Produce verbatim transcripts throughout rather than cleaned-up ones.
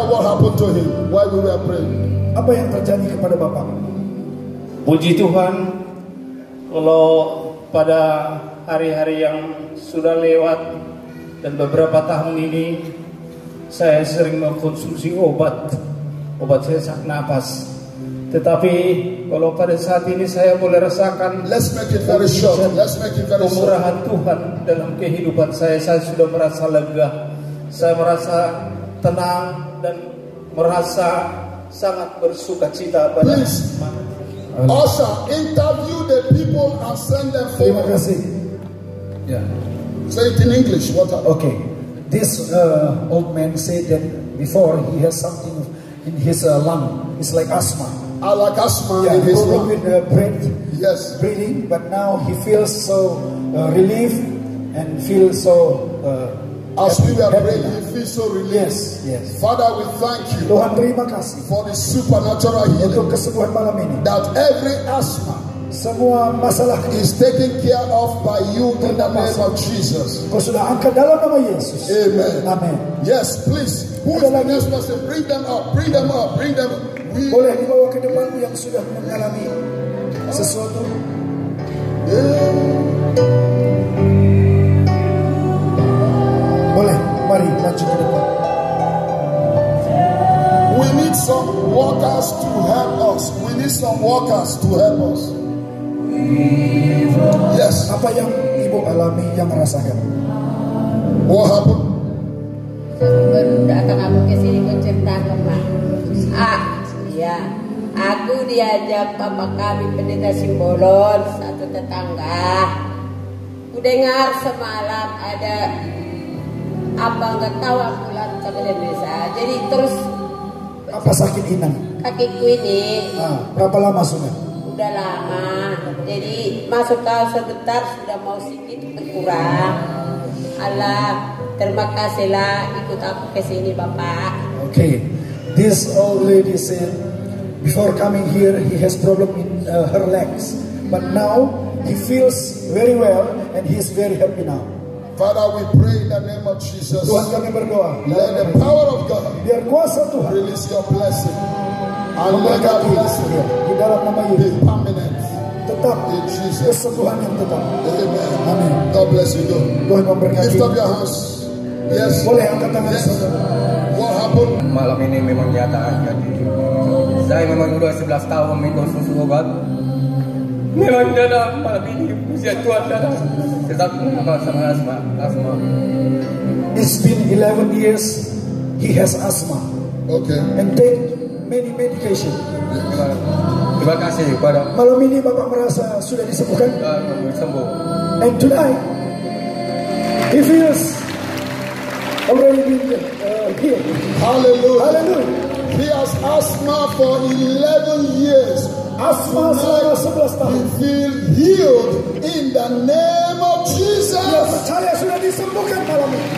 what happened to him while we were praying? Apa yang terjadi kepada Bapak? Puji Tuhan, kalau pada hari-hari yang sudah lewat dan beberapa tahun ini saya sering mengkonsumsi obat, obat sesak napas. Tetapi kalau pada saat ini saya boleh rasakan Let's make it very short. Let's make it very short. Kemurahan Tuhan dalam kehidupan saya. Saya sudah merasa lega. Saya merasa tenang dan merasa sangat bersuka cita pada. Please, Usher, interview the people and send them Terima forward. kasih. Ya. Say it in English. What happened? Okay. This uh, old man said that before he has something in his uh, lung. It's like asthma. I like asthma Yeah, in his problem lung. with the breath, Yes. breathing, but now he feels so uh, relieved and feels so. Uh, As we were happy praying, now. he feels so relieved. Yes, yes. Father, we thank you Tuhan terima kasih for the supernatural untuk healing. kesembuhan malam ini. That every asthma Semua masalah is taken care of by you in the name of Jesus. Kau sudah angkat dalam nama Yesus. Amen. Amin. Yes, please. Who is the next person? Bring them up. Bring them up. Bring them. We Boleh dibawa ke depan yang sudah mengalami sesuatu. Boleh, mari maju ke depan. We need some workers to help us. We need some workers to help us. Yes. Apa yang ibu alami, yang rasakan? What happened? Baru datang aku ke sini kau cerita ke Mak. Ah, iya. Aku diajak papa kami pendeta Simbolon, satu tetangga. Ku dengar semalam ada apa nggak tahu ambulan sama desa. Jadi terus Apa sakit inang? kakiku ini Ah, berapa lama sudah? udah lama. Jadi masuk kau sebentar sudah mau sedikit berkurang. Allah, terima kasihlah ikut aku ke sini Bapak. Okay, this old lady said before coming here he has problem in uh, her legs, but now he feels very well and he is very happy now. Father, we pray in the name of Jesus. Tuhan, kami berdoa, Let the power of God biar kuasa Tuhan release your blessing. And let that memberkati blessing dia di dalam nama be Yesus. permanent. Tetap In Jesus. kesembuhan yang tetap. Amen. Amin. God bless you. Go. Tuhan memberkati. Lift up your hands. Yes. Boleh angkat tangan Yes. saudara. What happened? Malam ini memang nyata kan. Saya memang udah sebelas tahun mengkonsumsi obat. Memang dalam malam ini usia Tuhan datang. Tetap sama asma, asma. It's been eleven years he has asthma Okay. and take many medication. Terima, terima kasih kepada Malam ini Bapak merasa sudah disembuhkan, uh, sembuh. and tonight he feels already been uh, healed. Hallelujah. Hallelujah. He has asthma for eleven years. Asma selama sebelas He tahun. feel healed in the name of Dia Jesus. percaya sudah disembuhkan malam ini.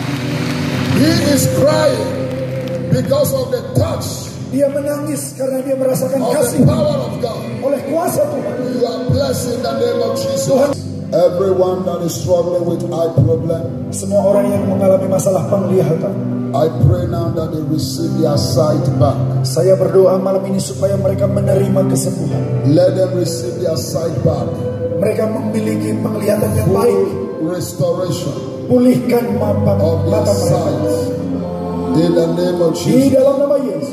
He is crying because of the touch Dia menangis karena dia merasakan of kasih the power of God. oleh kuasa Tuhan. You are blessed in the name of Tuhan, Jesus. Everyone that is struggling with eye problem, semua orang yang mengalami masalah penglihatan, I pray now that they receive their sight back. saya berdoa malam ini supaya mereka menerima kesembuhan. Let them receive their sight back. Mereka memiliki penglihatan yang baik. Full restoration Pulihkan mata, of their mata mereka. sight. In the name of Di Jesus. dalam nama Yesus.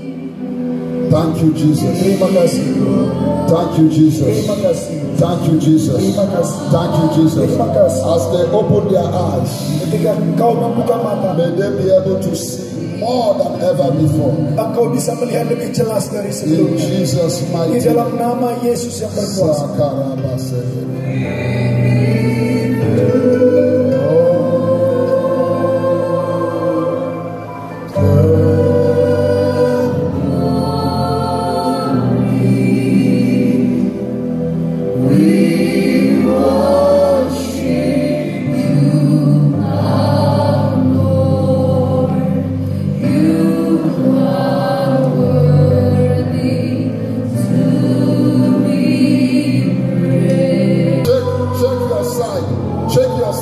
Thank you, Jesus. Terima kasih. Thank you, Jesus. Terima kasih. Thank you, Jesus. Terima kasih. Thank you, Jesus. Terima kasih. As they open their eyes, Ketika engkau membuka mata, may they be able to see more than ever before. engkau bisa melihat lebih jelas dari In sebelumnya. Jesus' Di mighty name. dalam nama Yesus yang berkuasa. Sakarabase. Check, check your side. Check your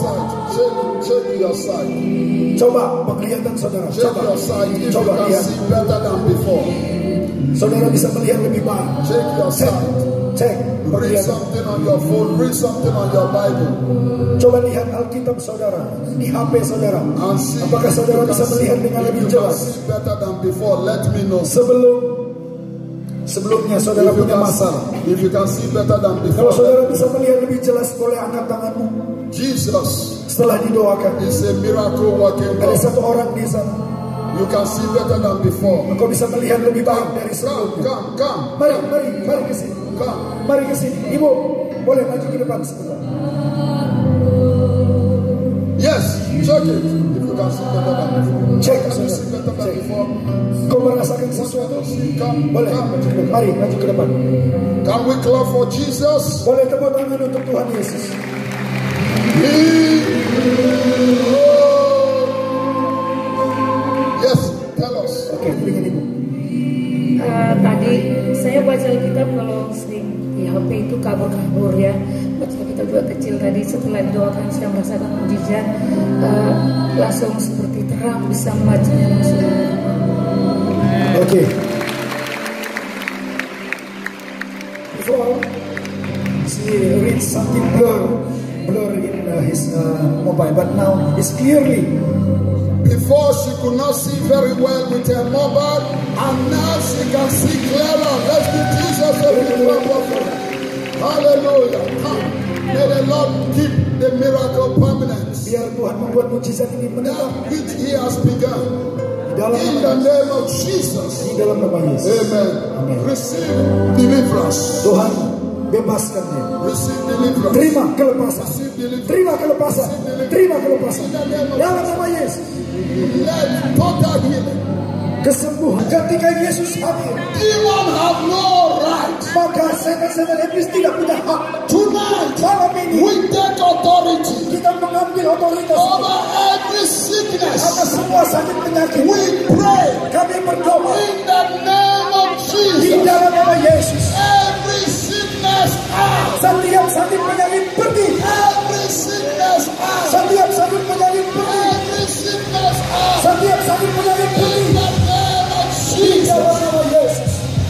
saudara. Check Coba, your sight if you coba can lihat. see better than before. Saudara bisa melihat lebih baik. Check your Cek, sight. cek. Read Penglihatan. something on your phone. Read something on your Bible. Coba lihat Alkitab saudara, di H P saudara. And see Apakah if saudara you bisa can see, melihat dengan if lebih you can jelas? see better than before. Let me know. Sebelum sebelumnya saudara If you punya can masalah. see, if you can see better than Kalau before. saudara bisa melihat lebih jelas, boleh angkat tanganmu. Jesus Setelah didoakan, is a miracle working ada God. satu orang di sana. You can see better than before. Engkau bisa melihat lebih baik Come, dari come, sebelumnya. come, come, Mari, mari, mari ke sini. come. Mari ke sini. Ibu, boleh maju ke depan sebentar. Yes, check it. If you can see better than before. Check, Can you saudara. see better than Check. before? Kau merasakan sesuatu? Come, Boleh, come. maju ke depan. Mari, maju ke depan. Can we clap for Jesus? Boleh tepuk tangan untuk Tuhan Yesus. He... Yes, tell us. Oke, dengan ibu. Uh, tadi saya baca Alkitab kalau sering di H P itu kabur-kabur ya. Baca Alkitab juga kecil tadi, setelah didoakan saya merasakan mujizat, uh, langsung seperti terang bisa membacanya langsung. Oke. Before she reads something blur, blur in uh, his uh, mobile, but now it's clearly. Before she could not see very well with her mobile, and now she can see clearer. Let's give Jesus a big clap of praise. Hallelujah. Come. May the Lord keep the miracle permanent. Biar Tuhan membuat mujizat ini menetap That which He has begun. di dalam In nama the name of Jesus. di dalam nama Yesus. Amen. Amen. Receive deliverance. Tuhan bebaskan dia. Receive deliverance. Terima kelepasan. Receive deliverance. Terima kelepasan. Terima kelepasan. Dalam nama Yesus. Let total healing. Kesembuhan. Ketika Yesus hadir, Demon have no right. maka setan-setan iblis tidak punya hak. Tonight, Malam ini we take authority kita mengambil otoritas over every sickness. atas semua sakit penyakit. We pray Kami berdoa in the name of di Jesus. dalam nama Yesus. Every sickness out. Setiap sakit penyakit pergi. Every sickness out. Setiap sakit penyakit pergi. Every sickness out. Setiap sakit penyakit pergi. In the name of Di dalam Jesus. nama Yesus.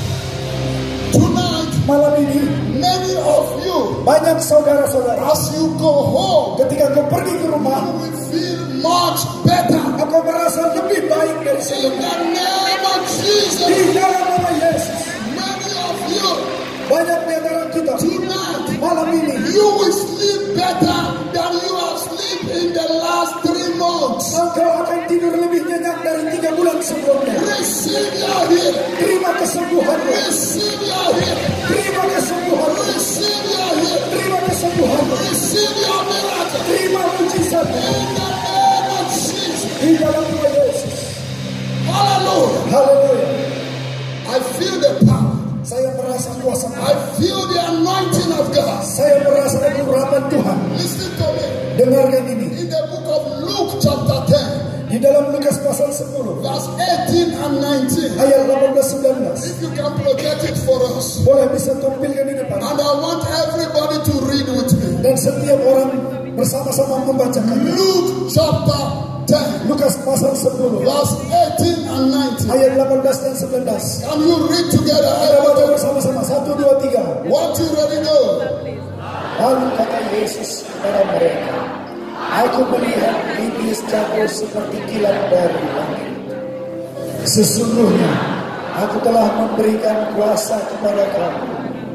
Tonight, Malam ini many of you, banyak saudara-saudara as you go home, ketika kau pergi ke rumah, you will feel much better. kau merasa lebih baik dari In sebelumnya. the name of Di Jesus. dalam nama Yesus. Many of you, Banyak di antara kita tonight, malam ini you will sleep better than you have slept in the last three months. engkau akan tidur lebih nyenyak dari tiga bulan sebelumnya. Receive your healing. Terima kesembuhanmu. Receive your healing. Terima kesembuhanmu. Receive your healing. Terima kesembuhanmu. Receive your miracle. Terima mujizatmu. In the name of Jesus. Di dalam nama Yesus. Hallelujah. Haleluya. I feel the power. Saya merasa kuasa I Tuhan. feel the anointing of God. Saya merasa urapan Tuhan. Listen to me. Dengarkan ini. In the book of Luke chapter ten, Di dalam Lukas pasal sepuluh verse eighteen and nineteen. ayat delapan belas sembilan belas. If you can project it for us. Boleh bisa tampilkan di depan. And I want everybody to read with me. Dan setiap orang bersama-sama membacakan. Luke chapter ten, Lukas pasal sepuluh verse eighteen and nineteen. ayat delapan belas dan sembilan belas. Can you read together? Kita baca bersama-sama. Satu, dua, tiga. What you ready go? Lalu kata Yesus kepada mereka, Aku melihat iblis jatuh seperti kilat dari langit. Sesungguhnya aku telah memberikan kuasa kepada kamu.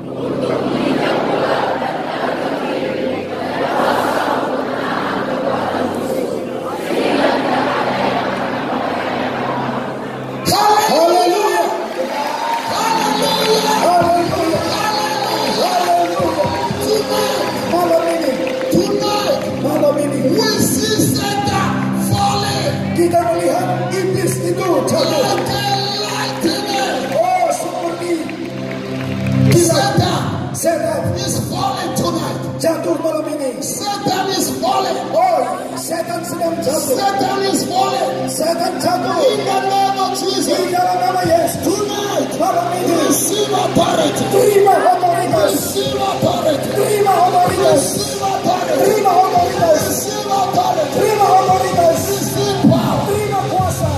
Haleluya. Haleluya. Haleluya. Malam ini, Tonight, malam ini we see Satan falling kita melihat iblis itu jatuh. like a lightning. Oh, seperti Satan setan is falling tonight. jatuh malam ini. Satan is falling. Oh, setan sedang jatuh. Satan is falling. Setan jatuh. In the name of Di Jesus. dalam nama Yesus. Tonight, Malam ini receive authority. terima otoritas. Receive authority. Terima otoritas. Receive authority. Terima otoritas. Receive authority. Terima otoritas. Receive power. Terima kuasa.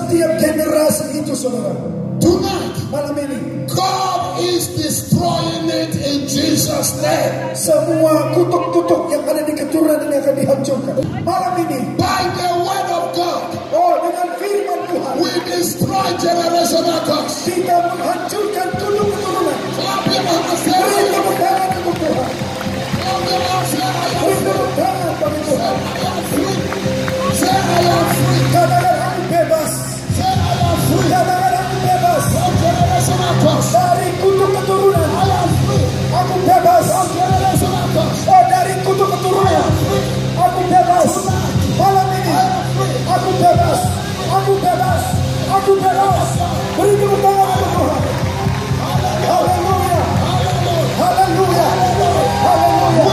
setiap generasi itu, saudara. Tonight, Malam ini, God is destroying it in Jesus' name. semua kutuk-kutuk yang ada di keturunan ini akan dihancurkan. Malam ini, By the word of God, oh dengan firman Tuhan, we destroy generational curse. kita menghancurkan kutuk keturunan. Clap your hands, say, Beri I tepuk tangan untuk Tuhan. am your hands, say, I am Beri tepuk tangan bagi Tuhan. free. Say, I am free. Katakan aku bebas. Say, I am free. Katakan aku bebas From generational curse. dari kutuk keturunan. I am free. Aku bebas. From generational curse. Oh dari kutuk keturunan. Aku bebas. Malam ini, aku bebas. Aku bebas. Aku bebas. Beri tepuk tangan untuk Tuhan. Haleluya. Haleluya. Haleluya.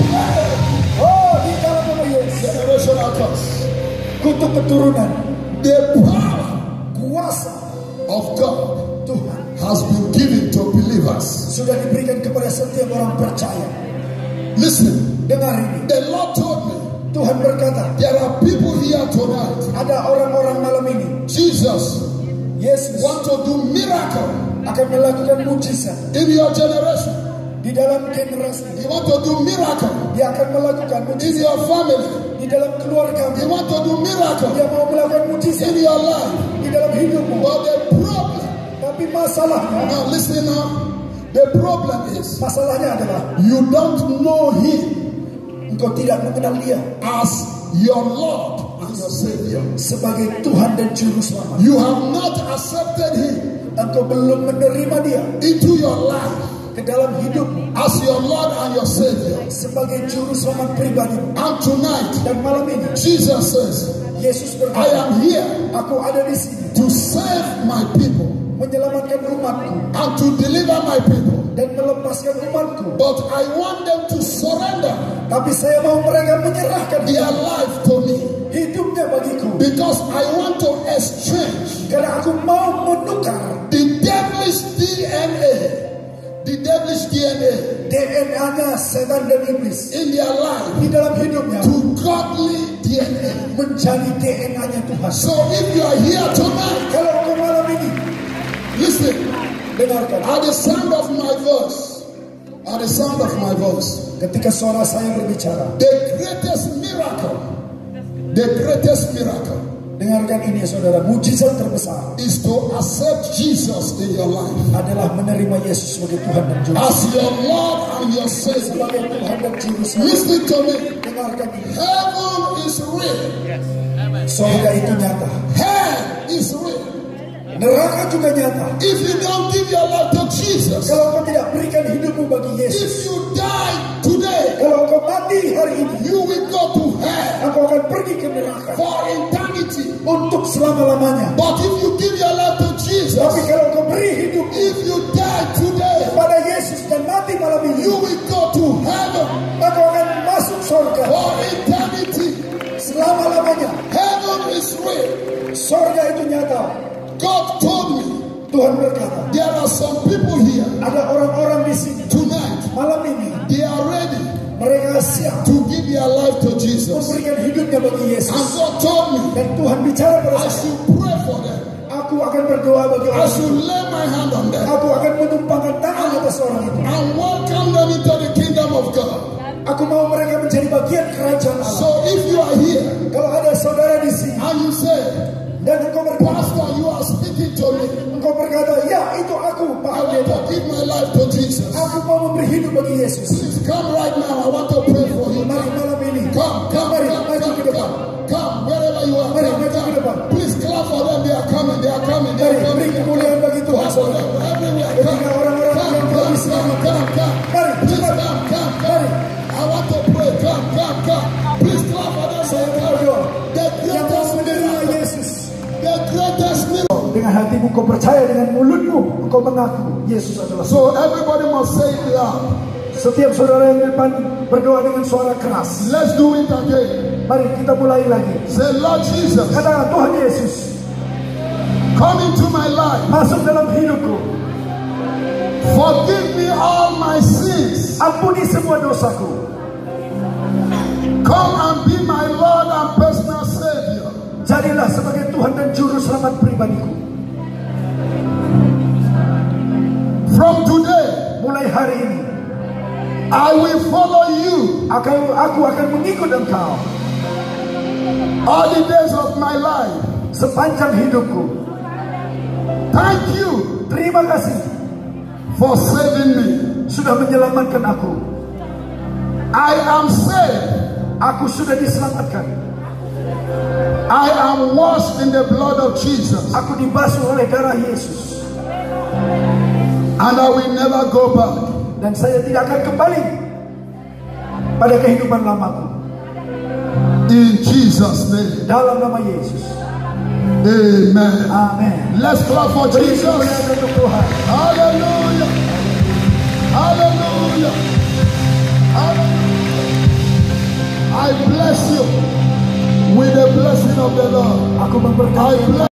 Oh di dalam nama Yesus. Generational curse. Kutuk keturunan. The power Kuasa of God Tuhan has been given to believers. sudah diberikan kepada setiap orang percaya. Listen, Dengar ini. the Lord told me Tuhan berkata, there are people here tonight. ada orang-orang malam ini. Jesus Yesus want to do miracle akan melakukan mujizat in your generation. di dalam generasi. He want to do miracle Dia akan melakukan in mujizat your family. di dalam keluarga. He want to do miracle Dia mau melakukan mujizat in your life. di dalam hidupmu. But the problem, Tapi masalahnya, now listen now, the problem is masalahnya adalah you don't know him engkau tidak mengenal dia as your Lord and your Savior. sebagai Tuhan dan Juru Selamat. You have not accepted him Engkau belum menerima dia into your life ke dalam hidupmu as your Lord and your Savior. sebagai Juru Selamat pribadi. And tonight, Dan malam ini, Jesus says, Yesus I berkata, am here aku ada di sini to save my people menyelamatkan umatku and to deliver my people. dan melepaskan umatku. But I want them to surrender Tapi saya mau mereka menyerahkan their life to me hidupnya bagiku. because I want to exchange Karena aku mau menukar the devilish D N A, the devilish D N A D N A-nya setan dan iblis in their life di dalam hidupnya to godly D N A. menjadi D N A-nya Tuhan. So if you are here tonight, Kalau engkau malam ini listen, dengarkan, at the sound of my voice, at the sound of my voice, ketika suara saya berbicara, the greatest miracle, the greatest miracle dengarkan ini saudara, mujizat terbesar is to accept Jesus in your life adalah menerima Yesus sebagai Tuhan dan Juru as your Lord and your Savior. sebagai Tuhan dan Juru Selamat. Listen to me. Dengarkan ini, Heaven is real. surga itu nyata, Hell is real. neraka juga nyata. If you don't give your life to Jesus, Kalau engkau tidak berikan hidupmu bagi Yesus, if you die today, kalau engkau mati hari ini, you will go to hell engkau akan pergi ke neraka for eternity. untuk selama-lamanya. But if you give your life to Jesus, Tapi kalau engkau beri hidup if you die today, kepada Yesus dan mati malam ini, you will go to heaven engkau akan masuk surga for eternity. selama-lamanya. Heaven is real. Surga itu nyata. God told me Tuhan berkata, there are some people here ada orang-orang di sini tonight, malam ini, they are ready mereka siap to give their life to Jesus. memberikan hidupnya bagi And Yesus. God told me Dan Tuhan bicara pada I saya, should pray for them. aku akan berdoa bagi I orang itu. should lay my hand on them Aku akan menumpangkan tangan atas orang itu. and welcome them into the kingdom of God. Aku mau mereka menjadi bagian kerajaan So Allah. if you are here Kalau ada saudara di sini and you say, dan engkau berkata, Pastor, you are speaking to me, engkau berkata, ya itu aku, Pak I want to Pendeta. give my life to Jesus. Aku mau memberi hidup bagi Yesus. Please come right now. I want to pray for you. Mari malam ini, Come, come, mari come, maju come, ke depan. come, come, wherever you are. Mari Come, maju ke come. depan. Please clap for them. They are coming. They are coming. They Mari are beri coming. kemuliaan bagi Tuhan, Clap for saudara. them everywhere. Ketika Come, orang-orang come, yang come, telah come, diselamatkan, come, come. mari Please cepat, come, come, mari. come. I want to pray. Come, come, come. Please clap for them. Saya mau berdoa. The Yang mau greatest menerima miracle. Yesus, The greatest miracle. dengan hatimu kau percaya, dengan mulutmu kau mengaku Yesus adalah. So everybody must say it loud. Setiap saudara yang di depan berdoa dengan suara keras. Let's do it again. Mari kita mulai lagi. Say, Lord Jesus, Katakan, Tuhan Yesus, come into my life. masuk dalam hidupku. Forgive me all my sins. Ampuni semua dosaku. Come and be my Lord and personal Savior. Jadilah sebagai Tuhan dan Juru Selamat pribadiku. From today, Mulai hari ini, I will follow you akan aku akan mengikut engkau all the days of my life. sepanjang hidupku. Thank you Terima kasih for saving me. sudah menyelamatkan aku. I am saved. Aku sudah diselamatkan. I am washed in the blood of Jesus. Aku dibasuh oleh darah Yesus. And I will never go back. Dan saya tidak akan kembali pada kehidupan lamaku. In Jesus' name. Dalam nama Yesus. Amen. Amen. Let's clap for Jesus. Untuk Tuhan. Hallelujah. Hallelujah. Hallelujah. I bless you with the blessing of the Lord. Aku memberkati. I bless